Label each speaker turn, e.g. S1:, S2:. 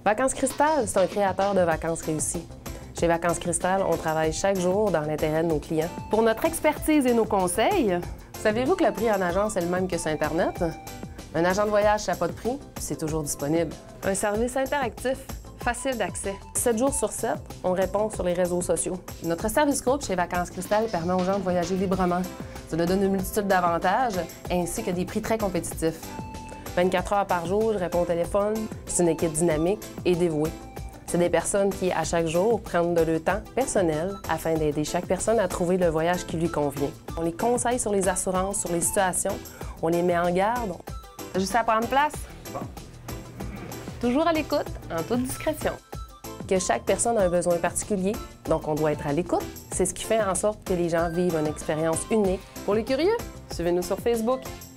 S1: Vacances Cristal, c'est un créateur de vacances réussies. Chez Vacances Cristal, on travaille chaque jour dans l'intérêt de nos clients. Pour notre expertise et nos conseils, savez-vous que le prix en agence est le même que sur Internet? Un agent de voyage, ça n'a pas de prix, c'est toujours disponible. Un service interactif, facile d'accès. 7 jours sur 7, on répond sur les réseaux sociaux. Notre service groupe chez Vacances Cristal permet aux gens de voyager librement. Ça nous donne une multitude d'avantages, ainsi que des prix très compétitifs. 24 heures par jour, je réponds au téléphone. C'est une équipe dynamique et dévouée. C'est des personnes qui, à chaque jour, prennent de leur temps personnel afin d'aider chaque personne à trouver le voyage qui lui convient. On les conseille sur les assurances, sur les situations, on les met en garde. Juste à prendre place. Bon. Toujours à l'écoute, en toute discrétion. Que chaque personne a un besoin particulier, donc on doit être à l'écoute. C'est ce qui fait en sorte que les gens vivent une expérience unique. Pour les curieux, suivez-nous sur Facebook.